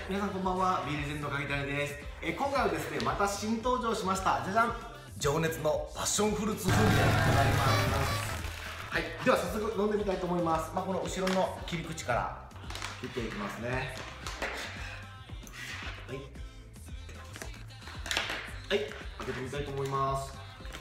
皆さんこんばんは。ビーレジェンド影谷です。今回はですね、また新登場しました。じゃじゃん、情熱のパッションフルーツ風味でございます。はい、では早速飲んでみたいと思います。この後ろの切り口から切っていきますね。はい、開けてみたいと思います。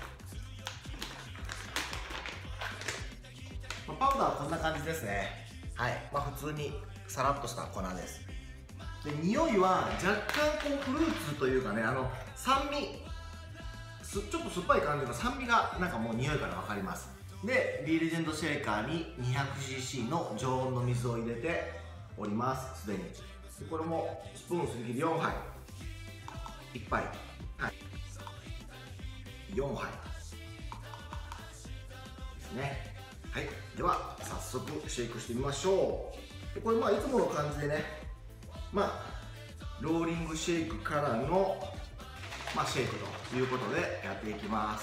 パウダーはこんな感じですね。はい、普通にさらっとした粉です。で、匂いは若干こうフルーツというかね、酸味、ちょっと酸っぱい感じの酸味がなんかもう匂いから分かります。で、ビーレジェンドシェーカーに 200cc の常温の水を入れております。すでに。でこれもスプーンすり切り4杯、1杯、はい、4杯ですね。はい、では早速シェイクしてみましょう。でこれいつもの感じでね、ローリングシェイクからの、シェイクということでやっていきます。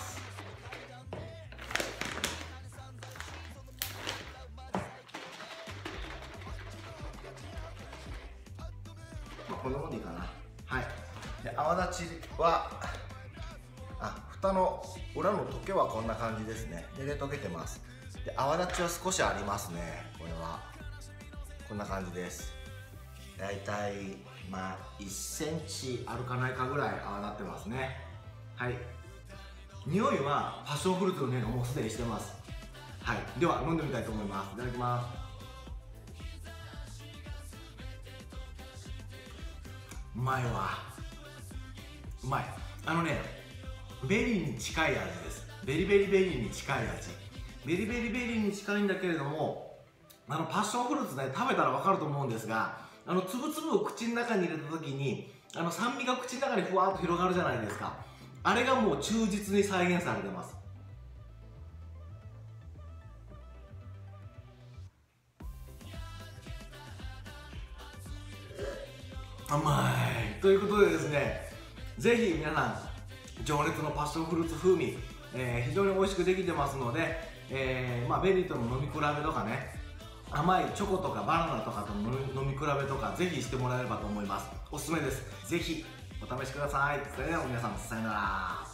こんなもんでいいかな。はい。で、泡立ちは、蓋の裏の溶けはこんな感じですね。で溶けてます。で、泡立ちは少しありますね。これはこんな感じです。だいたい1センチあるかないかぐらい泡立ってますね。はい。匂いはパッションフルーツの匂いがもうすでにしてます。はい。では飲んでみたいと思います。いただきます。うまいわ。うまい。ベリーに近い味です。ベリベリベリーに近い味。ベリベリベリーに近いんだけれども、パッションフルーツね、食べたら分かると思うんですが、つぶつぶを口の中に入れた時に酸味が口の中にふわっと広がるじゃないですか。あれがもう忠実に再現されてます。甘いということでですね、ぜひ皆さん情熱のパッションフルーツ風味、非常に美味しくできてますので、ベリーとの飲み比べとかね、甘いチョコとかバナナとかと飲み比べとかぜひしてもらえればと思います。おすすめです。ぜひお試しください。それでは皆さん、さよなら。